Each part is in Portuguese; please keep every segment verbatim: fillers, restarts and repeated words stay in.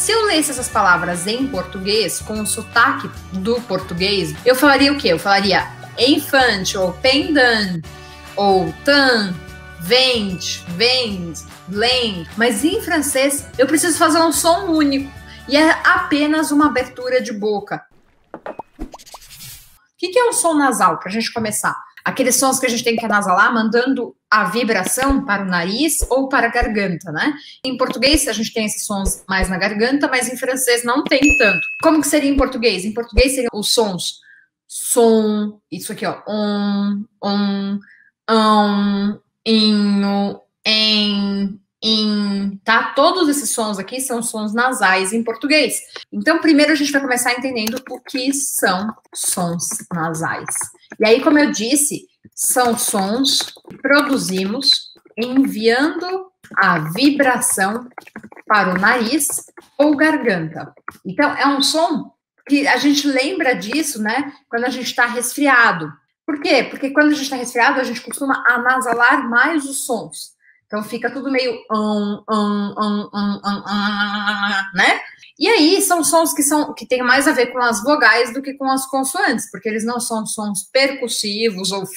Se eu lesse essas palavras em português, com o sotaque do português, eu falaria o quê? Eu falaria enfant, ou pendant, ou tan, vende, vende, blend. Mas em francês, eu preciso fazer um som único. E é apenas uma abertura de boca. O que é um som nasal, para a gente começar? Aqueles sons que a gente tem que anasalar, mandando a vibração para o nariz ou para a garganta, né? Em português, a gente tem esses sons mais na garganta, mas em francês não tem tanto. Como que seria em português? Em português seriam os sons som, isso aqui, ó, on, on, on, inho, em, in, tá? Todos esses sons aqui são sons nasais em português. Então, primeiro a gente vai começar entendendo o que são sons nasais. E aí, como eu disse, são sons que produzimos enviando a vibração para o nariz ou garganta. Então, é um som que a gente lembra disso, né, quando a gente está resfriado. Por quê? Porque quando a gente está resfriado, a gente costuma anasalar mais os sons. Então, fica tudo meio... Um, um, um, um, um, um, né? E aí, são sons que, são, que têm mais a ver com as vogais do que com as consoantes, porque eles não são sons percussivos ou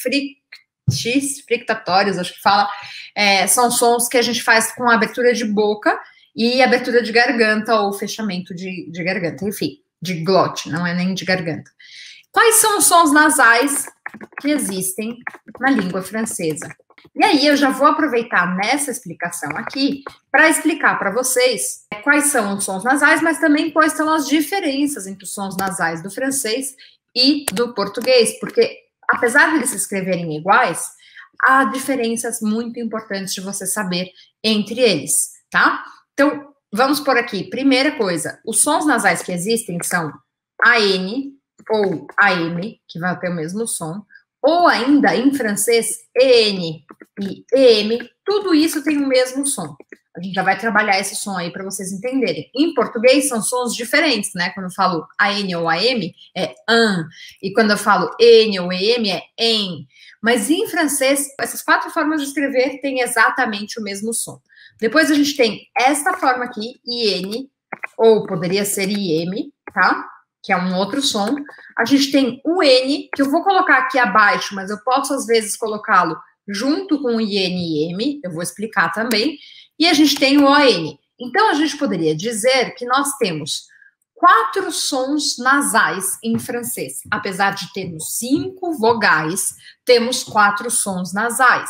frictis, frictatórios, acho que fala. É, são sons que a gente faz com abertura de boca e abertura de garganta ou fechamento de, de garganta, enfim, de glote, não é nem de garganta. Quais são os sons nasais que existem na língua francesa? E aí, eu já vou aproveitar nessa explicação aqui para explicar para vocês quais são os sons nasais, mas também quais são as diferenças entre os sons nasais do francês e do português, porque apesar de eles se escreverem iguais, há diferenças muito importantes de você saber entre eles, tá? Então, vamos por aqui. Primeira coisa, os sons nasais que existem são A N ou A M, que vai ter o mesmo som, ou ainda, em francês, E N e E M, tudo isso tem o mesmo som. A gente já vai trabalhar esse som aí para vocês entenderem. Em português, são sons diferentes, né? Quando eu falo A N ou A M, é an. E quando eu falo E N ou E M, é en. Mas em francês, essas quatro formas de escrever têm exatamente o mesmo som. Depois a gente tem esta forma aqui, I N, ou poderia ser I M, tá? Que é um outro som. A gente tem o N, que eu vou colocar aqui abaixo, mas eu posso, às vezes, colocá-lo junto com o I N e M, eu vou explicar também. E a gente tem o O N. Então, a gente poderia dizer que nós temos quatro sons nasais em francês. Apesar de termos cinco vogais, temos quatro sons nasais.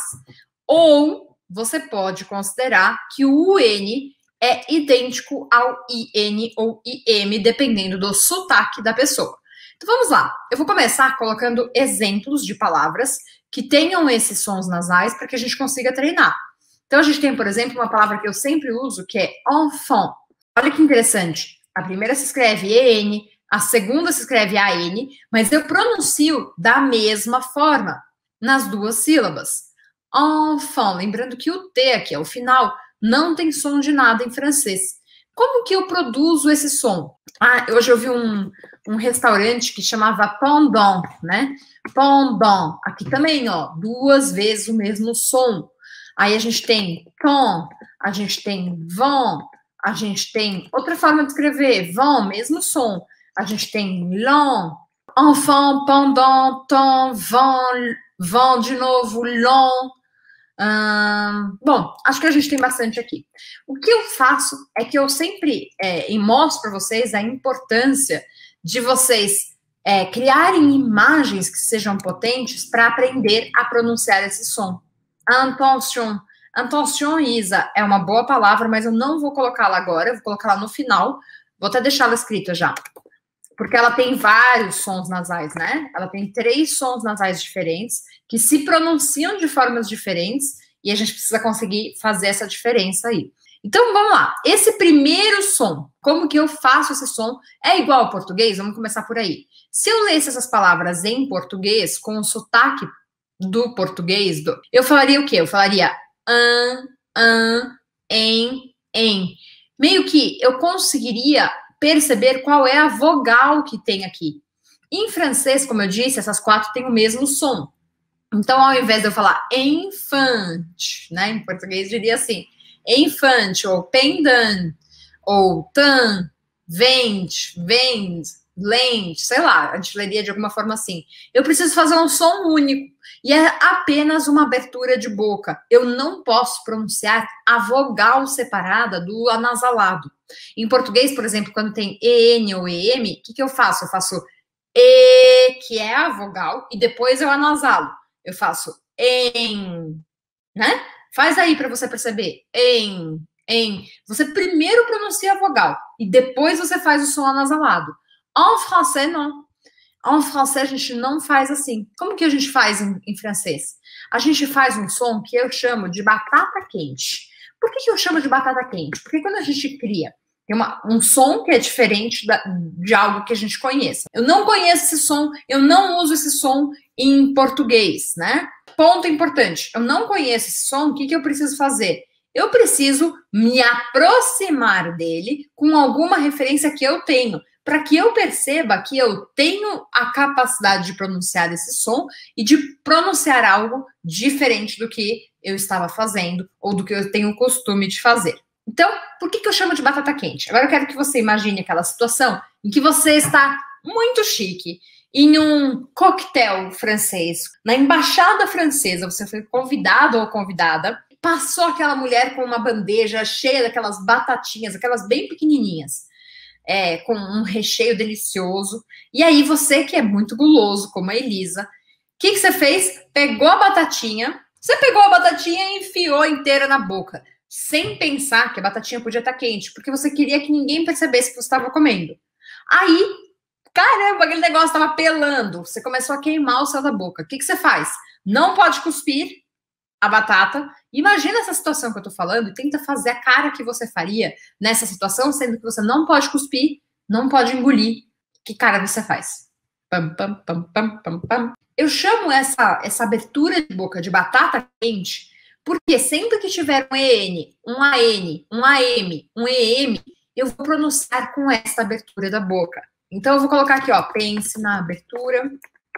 Ou você pode considerar que o U N é idêntico ao I N ou I M, dependendo do sotaque da pessoa. Então, vamos lá. Eu vou começar colocando exemplos de palavras que tenham esses sons nasais para que a gente consiga treinar. Então, a gente tem, por exemplo, uma palavra que eu sempre uso, que é enfant. Olha que interessante. A primeira se escreve E N, a segunda se escreve A N, mas eu pronuncio da mesma forma nas duas sílabas. Enfant. Lembrando que o T aqui, ao final, não tem som de nada em francês. Como que eu produzo esse som? Ah, hoje eu vi um, um restaurante que chamava Pendant, né? Pendant. Aqui também, ó, duas vezes o mesmo som. Aí a gente tem ton, a gente tem vent, a gente tem outra forma de escrever, vent, mesmo som. A gente tem long, enfant, pendant, ton, vent, vent de novo, long. Hum, bom, acho que a gente tem bastante aqui. O que eu faço é que eu sempre é, mostro para vocês a importância de vocês é, criarem imagens que sejam potentes para aprender a pronunciar esse som. Intention. Intention, Isa, é uma boa palavra, mas eu não vou colocá-la agora, eu vou colocá-la no final. Vou até deixá-la escrita já. Porque ela tem vários sons nasais, né? Ela tem três sons nasais diferentes que se pronunciam de formas diferentes e a gente precisa conseguir fazer essa diferença aí. Então, vamos lá. Esse primeiro som, como que eu faço esse som? É igual ao português? Vamos começar por aí. Se eu lesse essas palavras em português, com o sotaque do português, do, eu falaria o quê? Eu falaria an, an, em, em. Meio que eu conseguiria perceber qual é a vogal que tem aqui. Em francês, como eu disse, essas quatro têm o mesmo som. Então, ao invés de eu falar enfant, né, em português diria assim, enfant ou pendant, ou tan, vende, vende, lente, sei lá, a gente leria de alguma forma assim. Eu preciso fazer um som único e é apenas uma abertura de boca. Eu não posso pronunciar a vogal separada do anasalado. Em português, por exemplo, quando tem en ou em, o que, que eu faço? Eu faço e, que é a vogal, e depois eu anasalo. Eu faço em, né? Faz aí para você perceber. Em, em. Você primeiro pronuncia a vogal e depois você faz o som anasalado. En français, não. En français, a gente não faz assim. Como que a gente faz em, em francês? A gente faz um som que eu chamo de batata quente. Por que, que eu chamo de batata quente? Porque quando a gente cria tem uma, um som que é diferente da, de algo que a gente conheça. Eu não conheço esse som, eu não uso esse som em português, né? Ponto importante. Eu não conheço esse som, o que, que eu preciso fazer? Eu preciso me aproximar dele com alguma referência que eu tenho, para que eu perceba que eu tenho a capacidade de pronunciar esse som e de pronunciar algo diferente do que eu estava fazendo ou do que eu tenho o costume de fazer. Então, por que, que eu chamo de batata quente? Agora eu quero que você imagine aquela situação em que você está muito chique em um coquetel francês, na embaixada francesa, você foi convidado ou convidada, passou aquela mulher com uma bandeja cheia daquelas batatinhas, aquelas bem pequenininhas, é, com um recheio delicioso, e aí você que é muito guloso, como a Elisa, o que, que você fez? Pegou a batatinha, você pegou a batatinha e enfiou inteira na boca, sem pensar que a batatinha podia estar quente, porque você queria que ninguém percebesse que você estava comendo. Aí, caramba, aquele negócio estava pelando, você começou a queimar o céu da boca. O que, que você faz? Não pode cuspir a batata. Imagina essa situação que eu tô falando e tenta fazer a cara que você faria nessa situação, sendo que você não pode cuspir, não pode engolir. Que cara você faz? Pam, pam, pam, pam, pam, pam. Eu chamo essa, essa abertura de boca de batata quente porque sempre que tiver um en, um an, um am, um em, eu vou pronunciar com essa abertura da boca. Então, eu vou colocar aqui, ó, pense na abertura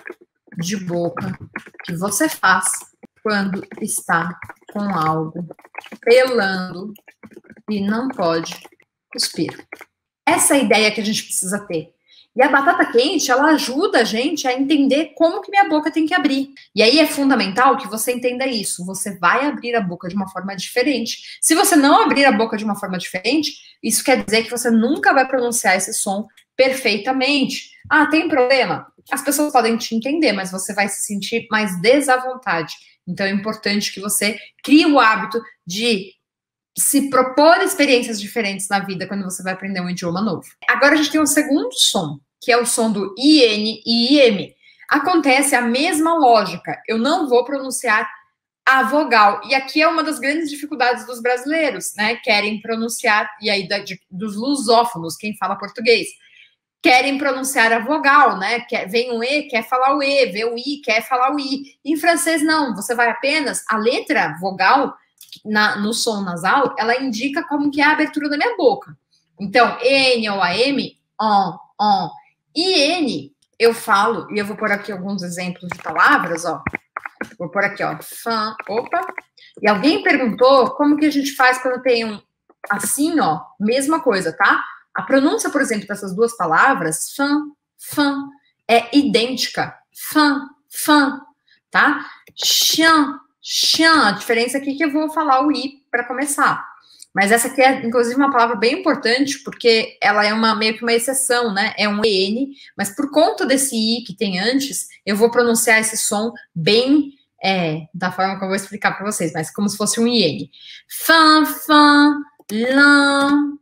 de boca que você faz quando está com algo pelando e não pode cuspir. Essa é a ideia que a gente precisa ter. E a batata quente, ela ajuda a gente a entender como que minha boca tem que abrir. E aí é fundamental que você entenda isso. Você vai abrir a boca de uma forma diferente. Se você não abrir a boca de uma forma diferente, isso quer dizer que você nunca vai pronunciar esse som perfeitamente. Ah, tem problema? As pessoas podem te entender, mas você vai se sentir mais desavontade. Então é importante que você crie o hábito de se propor experiências diferentes na vida quando você vai aprender um idioma novo. Agora a gente tem um segundo som, que é o som do in e im. Acontece a mesma lógica. Eu não vou pronunciar a vogal. E aqui é uma das grandes dificuldades dos brasileiros, né? Querem pronunciar, e aí da, de, dos lusófonos, quem fala português, querem pronunciar a vogal, né? Quer, vem o E, quer falar o E, vê o I, quer falar o I. Em francês, não. Você vai apenas, a letra vogal, Na, no som nasal, ela indica como que é a abertura da minha boca. Então, N ou A M, on, on. I N, eu falo, e eu vou pôr aqui alguns exemplos de palavras, ó. Vou pôr aqui, ó, fã, opa. E alguém perguntou como que a gente faz quando tem um assim, ó, mesma coisa, tá? A pronúncia, por exemplo, dessas duas palavras, fã, fã, é idêntica. Fã, fã, tá? Chien, chien, a diferença aqui é que eu vou falar o i para começar. Mas essa aqui é, inclusive, uma palavra bem importante, porque ela é uma, meio que uma exceção, né? É um en, mas por conta desse i que tem antes, eu vou pronunciar esse som bem, é, da forma que eu vou explicar para vocês, mas como se fosse um in. Fã, fã, lã,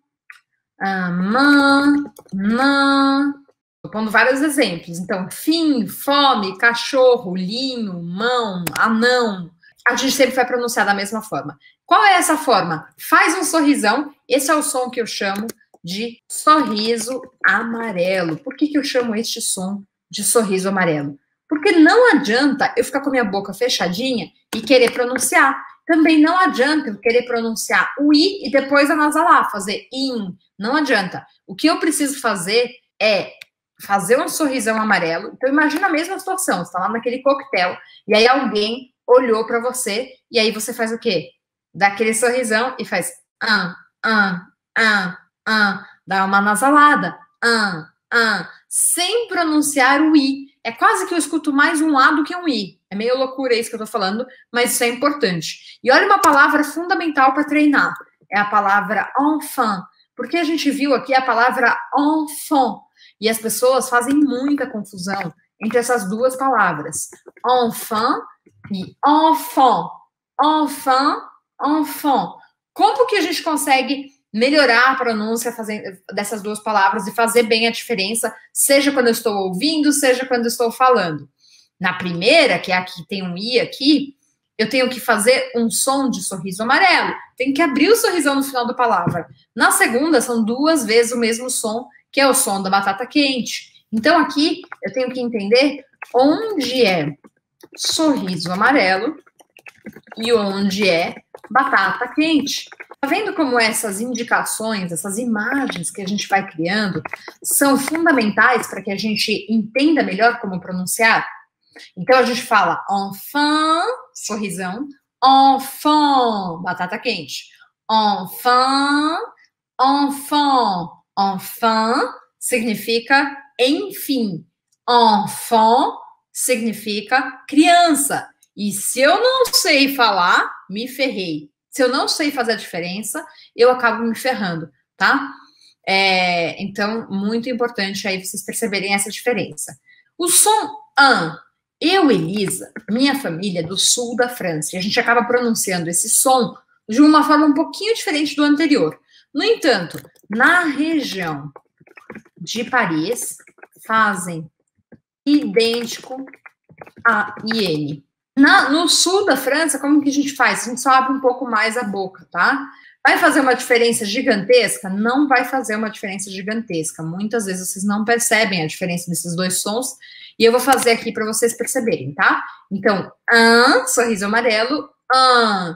man, man. Estou pondo vários exemplos. Então, fim, fome, cachorro, linho, mão, anão. A gente sempre vai pronunciar da mesma forma. Qual é essa forma? Faz um sorrisão. Esse é o som que eu chamo de sorriso amarelo. Por que que eu chamo este som de sorriso amarelo? Porque não adianta eu ficar com a minha boca fechadinha e querer pronunciar. Também não adianta eu querer pronunciar o i e depois anasalar, fazer in. Não adianta. O que eu preciso fazer é fazer um sorrisão amarelo. Então, imagina a mesma situação. Você está lá naquele coquetel e aí alguém olhou para você e aí você faz o quê? Dá aquele sorrisão e faz ah, ah, ah, ah, dá uma nasalada, ah, ah, sem pronunciar o i. É quase que eu escuto mais um a do que um i. É meio loucura isso que eu tô falando, mas isso é importante. E olha uma palavra fundamental para treinar. É a palavra enfant. Porque a gente viu aqui a palavra enfant. E as pessoas fazem muita confusão entre essas duas palavras. Enfant e enfant. Enfant, enfant. Como que a gente consegue melhorar a pronúncia fazendo, dessas duas palavras e fazer bem a diferença, seja quando eu estou ouvindo, seja quando eu estou falando? Na primeira, que é a que tem um i aqui, eu tenho que fazer um som de sorriso amarelo. Tenho que abrir o sorrisão no final da palavra. Na segunda, são duas vezes o mesmo som, que é o som da batata quente. Então, aqui, eu tenho que entender onde é sorriso amarelo e onde é batata quente. Tá vendo como essas indicações, essas imagens que a gente vai criando são fundamentais para que a gente entenda melhor como pronunciar? Então, a gente fala enfant, sorrisão, enfant, batata quente. Enfant, enfant, enfant significa enfim. Enfant significa criança. E se eu não sei falar, me ferrei. Se eu não sei fazer a diferença, eu acabo me ferrando, tá? É, então, muito importante aí vocês perceberem essa diferença. O som an. Eu, Elisa, minha família é do sul da França, e a gente acaba pronunciando esse som de uma forma um pouquinho diferente do anterior. No entanto, na região de Paris, fazem idêntico a iene. Na, no sul da França, como que a gente faz? A gente só abre um pouco mais a boca, tá? Vai fazer uma diferença gigantesca? Não vai fazer uma diferença gigantesca. Muitas vezes vocês não percebem a diferença desses dois sons, e eu vou fazer aqui para vocês perceberem, tá? Então, an, sorriso amarelo, an,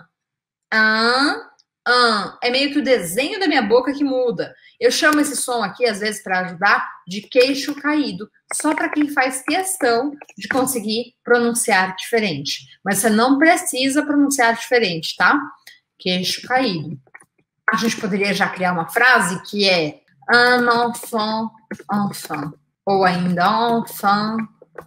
an, an. É meio que o desenho da minha boca que muda. Eu chamo esse som aqui, às vezes, para ajudar, de queixo caído, só para quem faz questão de conseguir pronunciar diferente. Mas você não precisa pronunciar diferente, tá? Queixo caído. A gente poderia já criar uma frase que é un enfant, enfant. Ou ainda enfant,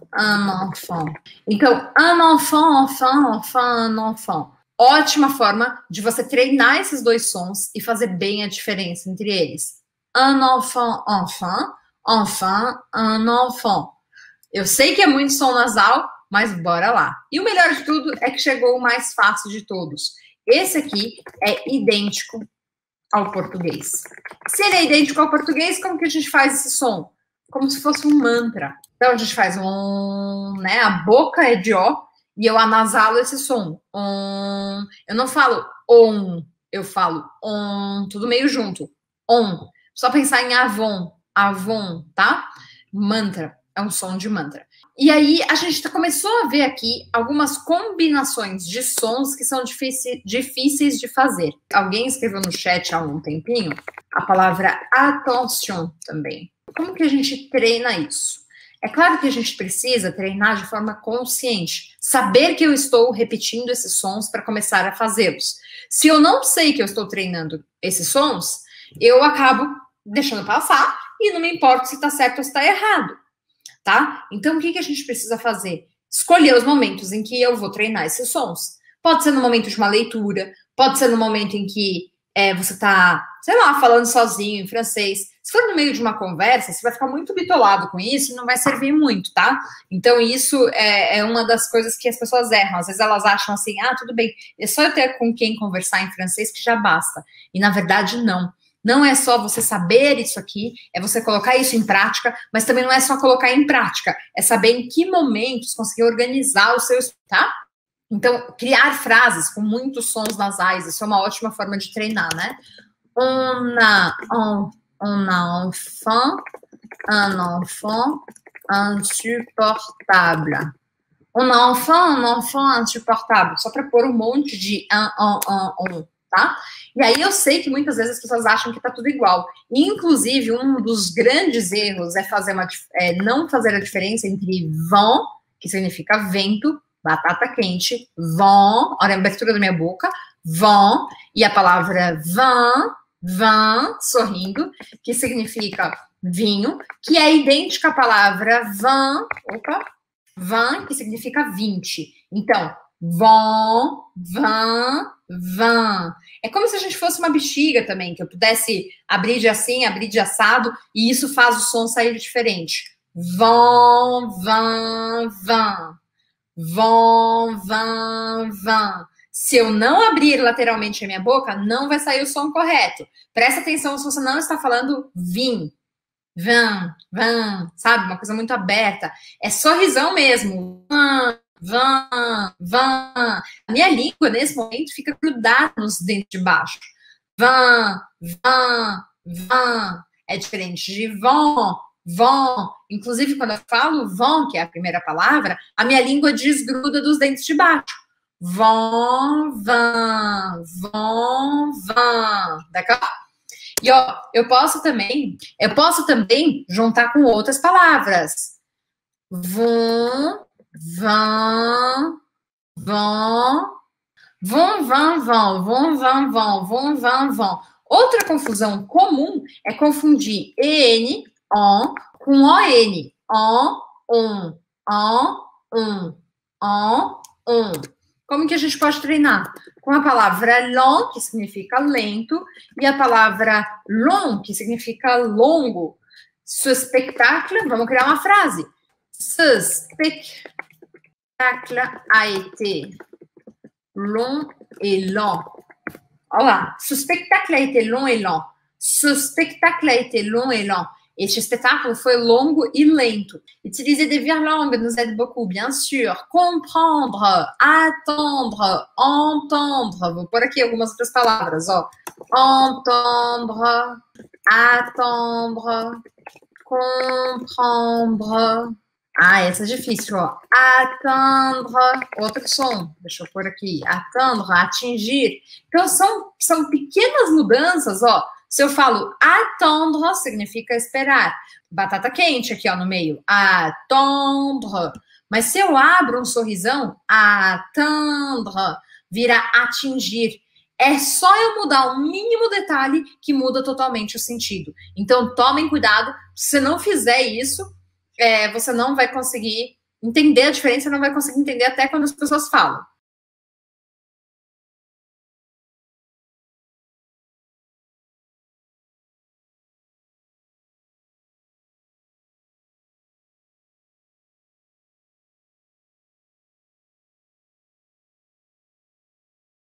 un enfant. Então, un enfant, enfant, enfant, un enfant. Ótima forma de você treinar esses dois sons e fazer bem a diferença entre eles. Un enfant, enfant, enfant, un enfant. Eu sei que é muito som nasal, mas bora lá. E o melhor de tudo é que chegou o mais fácil de todos. Esse aqui é idêntico ao português. Se ele é idêntico ao português, como que a gente faz esse som? Como se fosse um mantra. Então, a gente faz um, né? A boca é de ó, e eu anasalo esse som. Um, eu não falo on, eu falo on, tudo meio junto. On. Só pensar em avon, avon, tá? Mantra, é um som de mantra. E aí, a gente começou a ver aqui algumas combinações de sons que são difíceis, difíceis de fazer. Alguém escreveu no chat há um tempinho a palavra attention também. Como que a gente treina isso? É claro que a gente precisa treinar de forma consciente, saber que eu estou repetindo esses sons para começar a fazê-los. Se eu não sei que eu estou treinando esses sons, eu acabo deixando passar e não me importa se está certo ou se está errado, tá? Então, o que, que a gente precisa fazer? Escolher os momentos em que eu vou treinar esses sons. Pode ser no momento de uma leitura, pode ser no momento em que é, você está, sei lá, falando sozinho em francês. Se for no meio de uma conversa, você vai ficar muito bitolado com isso e não vai servir muito, tá? Então, isso é, é uma das coisas que as pessoas erram. Às vezes elas acham assim, ah, tudo bem, é só eu ter com quem conversar em francês que já basta. E, na verdade, não. Não é só você saber isso aqui, é você colocar isso em prática, mas também não é só colocar em prática, é saber em que momentos conseguir organizar o seu, tá? Então, criar frases com muitos sons nasais, isso é uma ótima forma de treinar, né? On a, on, on a enfant, un enfant insupportable. On a enfant, un enfant insupportable. Só para pôr um monte de un, un, un, un, tá? E aí eu sei que muitas vezes as pessoas acham que tá tudo igual. E, inclusive, um dos grandes erros é, fazer uma, é não fazer a diferença entre vent, que significa vento, batata quente, vent, olha a abertura da minha boca, vent, e a palavra vin, vin, sorrindo, que significa vinho, que é idêntica à palavra vin, opa, vin, que significa vinte. Então, vin, vin, vin. É como se a gente fosse uma bexiga também, que eu pudesse abrir de assim, abrir de assado, e isso faz o som sair diferente. Vin, vin, vin. Vin, vin, vin. Se eu não abrir lateralmente a minha boca, não vai sair o som correto. Presta atenção se você não está falando vim, vin, vin, sabe? Uma coisa muito aberta. É sorrisão mesmo. Vin, vin, vin. A minha língua, nesse momento, fica grudada nos dentes de baixo. Vin, vin, vin. É diferente de von, von. Inclusive, quando eu falo von, que é a primeira palavra, a minha língua desgruda dos dentes de baixo. Vão, vão, vão, vão. D'accord? E ó, eu posso também, eu posso também juntar com outras palavras. Vão, vão, vão, vão, vão, vão, vão, vão, vão, vão, vão, vão. Outra confusão comum é confundir en, on, com on, on, um, on, um, on, um. Como que a gente pode treinar? Com a palavra long, que significa lento, e a palavra long, que significa longo. Ce spectacle, vamos criar uma frase. Ce spectacle a été long et lent. Olha lá. Ce spectacle a été long et lent. Ce spectacle a été long et lent. Este espetáculo foi longo e lento. Utiliser des virlangues nous aide beaucoup, bien sûr. Comprendre, attendre, entendre. Vou pôr aqui algumas outras palavras, ó. Entendre, attendre, comprendre. Ah, essa é difícil, ó. Atteindre, outro som. Deixa eu pôr aqui. Atteindre, atingir. Então, são, são pequenas mudanças, ó. Se eu falo attendre, significa esperar. Batata quente aqui, ó, no meio. Attendre. Mas se eu abro um sorrisão, atteindre, vira atingir. É só eu mudar um mínimo detalhe que muda totalmente o sentido. Então, tomem cuidado. Se você não fizer isso, é, você não vai conseguir entender a diferença, não vai conseguir entender até quando as pessoas falam.